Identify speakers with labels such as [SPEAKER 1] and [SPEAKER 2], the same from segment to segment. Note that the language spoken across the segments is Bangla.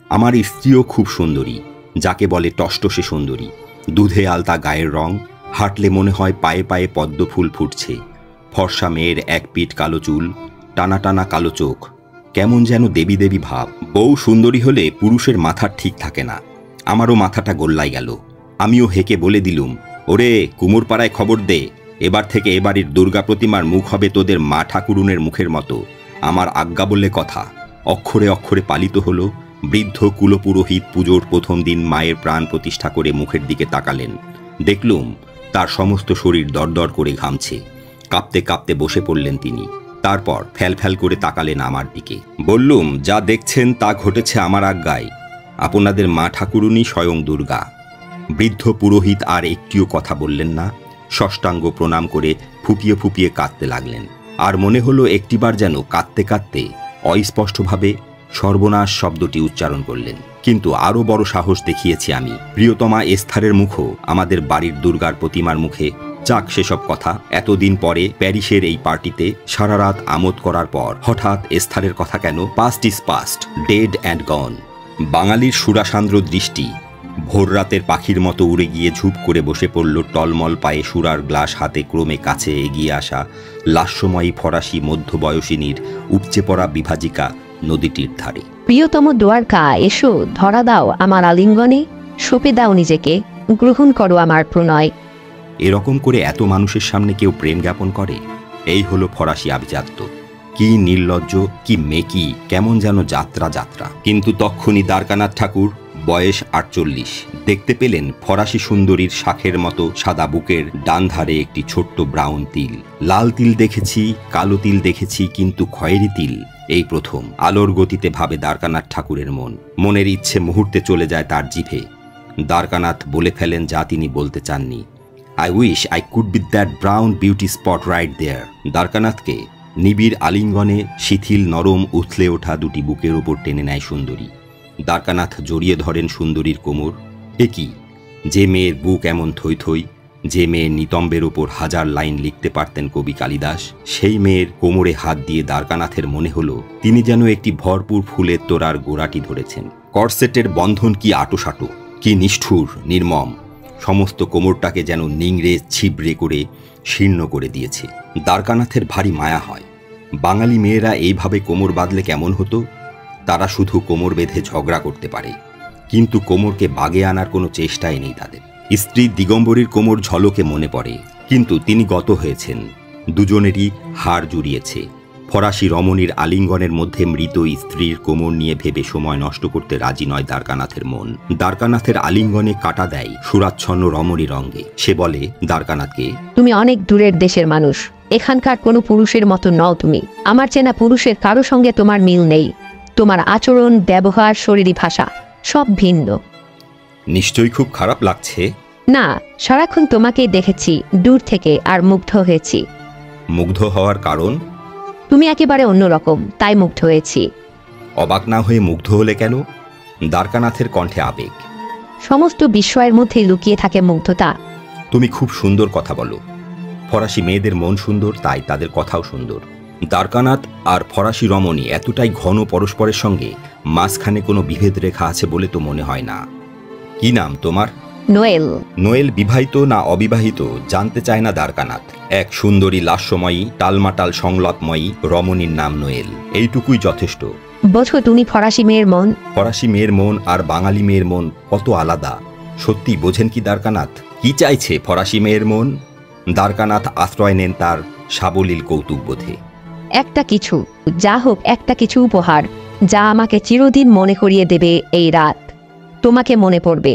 [SPEAKER 1] আমার স্ত্রীও খুব সুন্দরী, যাকে বলে টসটসে সুন্দরী। দুধে আলতা গায়ের রং, হাঁটলে মনে হয় পায়ে পায়ে পদ্ম ফুল ফুটছে। ফর্সা মেয়ের এক পিঠ কালো চুল, টানা টানা কালো চোখ, কেমন যেন দেবী দেবী ভাব। বউ সুন্দরী হলে পুরুষের মাথা ঠিক থাকে না। আমারও মাথাটা গোল্লাই গেল। আমিও হেঁকে বলে দিলুম, ওরে কুমোরপাড়ায় খবর দে, এবার থেকে এবাড়ির দুর্গা প্রতিমার মুখ হবে তোদের মা ঠাকুরুনের মুখের মতো। আমার আজ্ঞা বললে কথা। অক্ষরে অক্ষরে পালিত হলো। বৃদ্ধ কুলপুরোহিত পুজোর প্রথম দিন মায়ের প্রাণ প্রতিষ্ঠা করে মুখের দিকে তাকালেন। দেখলুম তার সমস্ত শরীর দরদর করে ঘামছে। কাঁপতে কাঁপতে বসে পড়লেন তিনি। তারপর ফ্যাল ফ্যাল করে তাকালেন আমার দিকে। বললুম, যা দেখছেন তা ঘটেছে আমার আজ্ঞায়। আপনাদের মা ঠাকুরুনি স্বয়ং দুর্গা। বৃদ্ধ পুরোহিত আর একটিও কথা বললেন না। ষষ্ঠাঙ্গ প্রণাম করে ফুপিয়ে ফুপিয়ে কাঁদতে লাগলেন। আর মনে হলো একটিবার যেন কাঁদতে কাঁদতে অস্পষ্টভাবে সর্বনাশ শব্দটি উচ্চারণ করলেন। কিন্তু আরও বড় সাহস দেখিয়েছি আমি। প্রিয়তমা এস্থারের মুখও আমাদের বাড়ির দুর্গার প্রতিমার মুখে। যাক সেসব কথা। এতদিন পরে প্যারিসের এই পার্টিতে সারা রাত আমোদ করার পর হঠাৎ এস্থারের কথা কেন? Past is past, dead and gone. বাঙালির সুরাসান্দ্র দৃষ্টি ভোর রাতের পাখির মতো উড়ে গিয়ে ঝুপ করে বসে পড়ল টলমল পায়ে সুরার গ্লাস হাতে ক্রমে কাছে এগিয়ে আসা লাস্যময়ী ফরাসি মধ্যবয়সিনীর উপচে পড়া বিভাজিকা নদীটির ধারে।
[SPEAKER 2] প্রিয়তম দ্বারকা, এসো, ধরা দাও আমার আলিঙ্গনে, সঁপে দাও নিজেকে, গ্রহণ করো আমার প্রণয়।
[SPEAKER 1] এরকম করে এত মানুষের সামনে কেউ প্রেম জ্ঞাপন করে? এই হলো ফরাসি আভিজাত্য। কি নির্লজ্জ, কি মেকি, কেমন যেন যাত্রা যাত্রা। কিন্তু তক্ষুনি দ্বারকানাথ ঠাকুর, বয়স 48, দেখতে পেলেন ফরাসি সুন্দরীর শাখের মতো সাদা বুকের ডান ধারে একটি ছোট্ট ব্রাউন তিল। লাল তিল দেখেছি, কালো তিল দেখেছি, কিন্তু খয়েরি তিল এই প্রথম। আলোর গতিতে ভাবে দ্বারকানাথ ঠাকুরের মন। মনের ইচ্ছে মুহূর্তে চলে যায় তার জিভে। দ্বারকানাথ বলে ফেলেন যা তিনি বলতে চাননি। I wish I could be that brown beauty spot right there. দ্বারকানাথকে নিবিড় আলিঙ্গনে শিথিল নরম উথলে ওঠা দুটি বুকের ওপর টেনে নেয় সুন্দরী। দ্বারকানাথ জড়িয়ে ধরেন সুন্দরীর কোমর। এ কি, যে মেয়ের বুক এমন থই থই, যে মেয়ের নিতম্বের ওপর হাজার লাইন লিখতে পারতেন কবি কালিদাস, সেই মেয়ের কোমরে হাত দিয়ে দ্বারকানাথের মনে হলো তিনি যেন একটি ভরপুর ফুলের তোড়ার গোড়াটি ধরেছেন। করসেটের বন্ধন কি আটোসাটো, কি নিষ্ঠুর, নির্মম। সমস্ত কোমরটাকে যেন নিংড়ে ছিবড়ে করে শীর্ণ করে দিয়েছে। দ্বারকানাথের ভারী মায়া হয়। বাঙালি মেয়েরা এইভাবে কোমর বাঁধলে কেমন হতো? তারা শুধু কোমর বেঁধে ঝগড়া করতে পারে, কিন্তু কোমরকে বাগে আনার কোনো চেষ্টাই নেই তাদের। স্ত্রী দিগম্বরীর কোমর ঝলকে মনে পড়ে, কিন্তু তিনি গত হয়েছেন। দুজনেরই হাড় জুড়িয়েছে। ফরাসি রমণীর আলিঙ্গনের মধ্যে মৃত স্ত্রীর কোমর নিয়ে ভেবে সময় নষ্ট করতে রাজি নয় দ্বারকানাথের মন। দ্বারকানাথের আলিঙ্গনে কাটা দেয় সুরাচ্ছন্ন রমণীর অঙ্গে। সে বলে দ্বারকানাথকে,
[SPEAKER 2] তুমি অনেক দূরের দেশের মানুষ, এখানকার কোনো পুরুষের মতো নও তুমি। আমার চেনা পুরুষের কারো সঙ্গে তোমার মিল নেই। তোমার আচরণ, ব্যবহার, শরীরী ভাষা সব ভিন্ন।
[SPEAKER 1] নিশ্চয়ই খুব খারাপ লাগছে।
[SPEAKER 2] না, সারাক্ষণ তোমাকেই দেখেছি দূর থেকে আর মুগ্ধ হয়েছি।
[SPEAKER 1] মুগ্ধ হওয়ার কারণ?
[SPEAKER 2] তুমি একেবারে অন্যরকম, তাই মুগ্ধ হয়েছি।
[SPEAKER 1] অবাক না হয়ে মুগ্ধ হলে কেন? দ্বারকানাথের কণ্ঠে আবেগ।
[SPEAKER 2] সমস্ত বিস্ময়ের মধ্যে লুকিয়ে থাকে মুগ্ধতা।
[SPEAKER 1] তুমি খুব সুন্দর কথা বলো। ফরাসি মেয়েদের মন সুন্দর, তাই তাদের কথাও সুন্দর। দ্বারকানাথ আর ফরাসি রমণী এতটাই ঘন পরস্পরের সঙ্গে, মাঝখানে কোনো বিভেদ রেখা আছে বলে তো মনে হয় না। কি নাম তোমার?
[SPEAKER 2] নোয়েল।
[SPEAKER 1] নোয়েল বিবাহিত না অবিবাহিত জানতে চায় না দ্বারকানাথ। এক সুন্দরী লাস্যময়ী টালমাটাল সংলাপময়ী রমণীর নাম নোয়েল, এইটুকুই যথেষ্ট।
[SPEAKER 2] বোঝো তুমি ফরাসি মেয়ের মন?
[SPEAKER 1] ফরাসি মেয়ের মন আর বাঙালি মেয়ের মন কত আলাদা। সত্যি বোঝেন কি দ্বারকানাথ? কি চাইছে ফরাসি মেয়ের মন? দ্বারকানাথ আশ্রয় নেন তার সাবলীল কৌতুকবোধে।
[SPEAKER 2] একটা কিছু, যা হোক একটা কিছু উপহার, যা আমাকে চিরদিন মনে করিয়ে দেবে এই রাত। তোমাকে মনে পড়বে।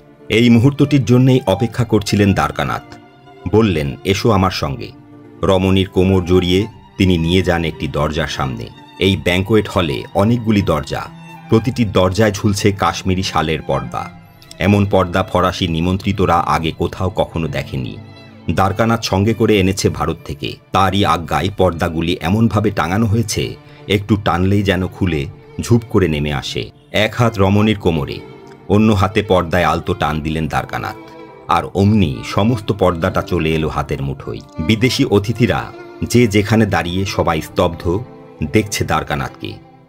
[SPEAKER 1] এই মুহূর্তটির জন্যেই অপেক্ষা করছিলেন দ্বারকানাথ। বললেন, এসো আমার সঙ্গে। রমণীর কোমর জড়িয়ে তিনি নিয়ে যান একটি দরজার সামনে। এই ব্যাঙ্কোয়েট হলে অনেকগুলি দরজা, প্রতিটি দরজায় ঝুলছে কাশ্মীরি শালের পর্দা। এমন পর্দা ফরাসি নিমন্ত্রিতরা আগে কোথাও কখনো দেখেনি। দ্বারকানাথ সঙ্গে করে এনেছে ভারত থেকে। তারই আজ্ঞায় পর্দাগুলি এমনভাবে টাঙানো হয়েছে, একটু টানলেই যেন খুলে ঝুপ করে নেমে আসে। এক হাত রমণীর কোমরে, অন্য হাতে পর্দায় আলতো টান দিলেন দ্বারকানাথ, আর অমনি সমস্ত পর্দাটা চলে এলো হাতের মুঠোয়। বিদেশি অতিথিরা যে যেখানে দাঁড়িয়ে সবাই স্তব্ধ, দেখছে দ্বারকানাথকে।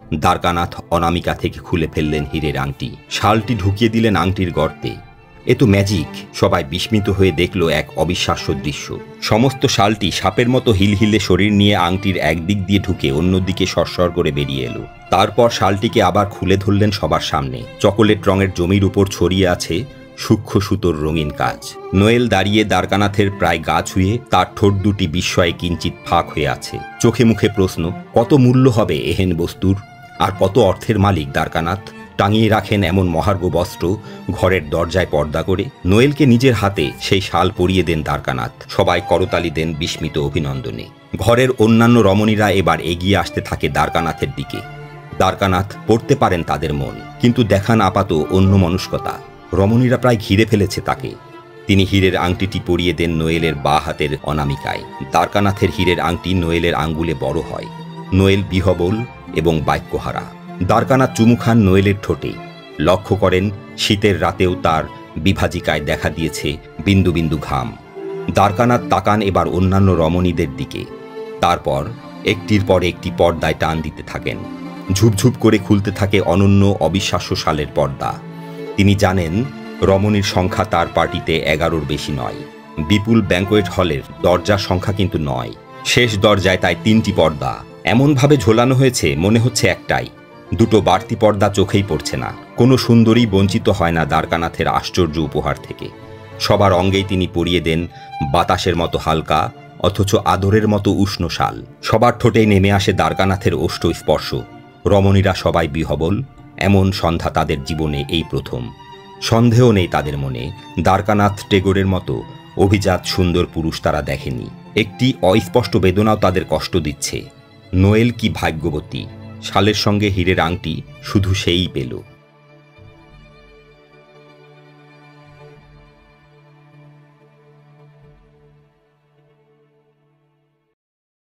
[SPEAKER 1] দ্বারকানাথ অনামিকা থেকে খুলে ফেললেন হীরের আংটি, শালটি ঢুকিয়ে দিলেন আংটির গর্তে। এ তো ম্যাজিক! সবাই বিস্মিত হয়ে দেখল এক অবিশ্বাস্য দৃশ্য। সমস্ত শালটি সাপের মতো হিলহিলে শরীর নিয়ে আংটির একদিক দিয়ে ঢুকে অন্যদিকে সরসর করে বেরিয়ে এলো। তারপর শালটিকে আবার খুলে ধরলেন সবার সামনে। চকোলেট রঙের জমির উপর ছড়িয়ে আছে সূক্ষ্ম সুতোর রঙিন কাজ। নোয়েল দাঁড়িয়ে দ্বারকানাথের প্রায় গা ছুঁয়ে, তার ঠোঁট দুটি বিস্ময়ে কিঞ্চিত ফাঁক হয়ে আছে। চোখে মুখে প্রশ্ন, কত মূল্য হবে এহেন বস্তুর, আর কত অর্থের মালিক দ্বারকানাথ? টাঙিয়ে রাখেন এমন মহার্ঘ বস্ত্র ঘরের দরজায় পর্দা করে। নোয়েলকে নিজের হাতে সেই শাল পরিয়ে দেন দ্বারকানাথ। সবাই করতালি দেন বিস্মিত অভিনন্দনে। ঘরের অন্যান্য রমণীরা এবার এগিয়ে আসতে থাকে দ্বারকানাথের দিকে। দ্বারকানাথ পড়তে পারেন তাদের মন, কিন্তু দেখান আপাত অন্য মনস্কতা। রমণীরা প্রায় ঘিরে ফেলেছে তাকে। তিনি হীরের আংটিটি পরিয়ে দেন নোয়েলের বাঁ হাতের অনামিকায়। দ্বারকানাথের হীরের আংটি নোয়েলের আঙ্গুলে বড় হয়। নোয়েল বিহবল এবং বাক্যহারা। দ্বারকানাথ চুমু খান নোয়েলের ঠোঁটে। লক্ষ্য করেন শীতের রাতেও তার বিভাজিকায় দেখা দিয়েছে বিন্দু বিন্দু ঘাম। দ্বারকানাথ তাকান এবার অন্যান্য রমণীদের দিকে। তারপর একটির পর একটি পর্দায় টান দিতে থাকেন। ঝুপঝুপ করে খুলতে থাকে অনন্য অবিশ্বাস্য শালের পর্দা। তিনি জানেন রমণীর সংখ্যা তার পার্টিতে 11-র বেশি নয়। বিপুল ব্যাঙ্কোয়েট হলের দরজার সংখ্যা কিন্তু নয়। শেষ দরজায় তাই 3টি পর্দা এমনভাবে ঝোলানো হয়েছে মনে হচ্ছে একটাই। দুটো বাড়তি পর্দা চোখেই পড়ছে না। কোনো সুন্দরী বঞ্চিত হয় না দ্বারকানাথের আশ্চর্য উপহার থেকে। সবার অঙ্গেই তিনি পরিয়ে দেন বাতাসের মতো হালকা অথচ আদরের মতো উষ্ণ শাল। সবার ঠোঁটেই নেমে আসে দ্বারকানাথের ওষ্ঠ স্পর্শ। রমণীরা সবাই বিহবল। এমন সন্ধ্যা তাদের জীবনে এই প্রথম। সন্দেহ নেই তাদের মনে, দ্বারকানাথ টেগোরের মতো অভিজাত সুন্দর পুরুষ তারা দেখেনি। একটি অস্পষ্ট বেদনাও তাদের কষ্ট দিচ্ছে। নোয়েল কি ভাগ্যবতী! শালের সঙ্গে হীরের আংটি শুধু সেই পেল।